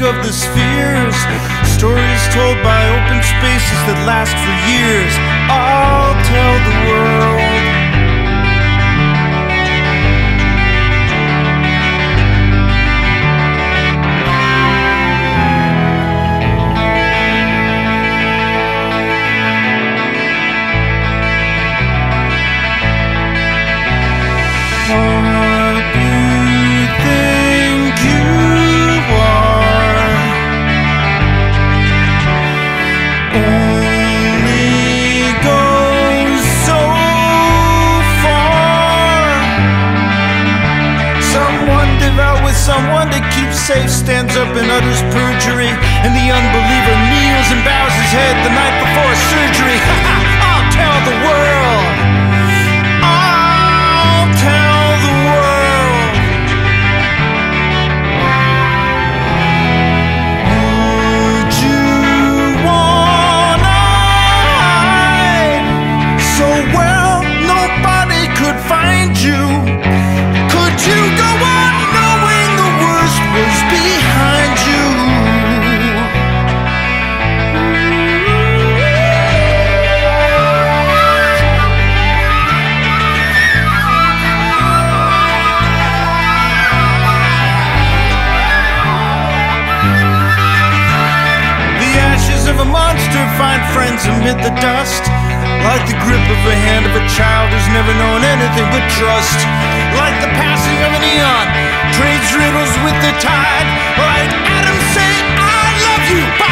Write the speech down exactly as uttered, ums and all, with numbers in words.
of the spheres, stories told by open spaces that last for years. I'll tell the world. Someone to keep safe stands up and utters perjury, and the unbeliever kneels and bows his head the night before surgery. I'll tell the world. I'll tell the world. Would you wanna hide so well nobody could find you? Could you go on was behind you? The ashes of a monster find friends amid the dust, like the grip of a hand of a child who's never known anything but trust, like the passing of an eon trades riddles with the tide, like Adam say I love you.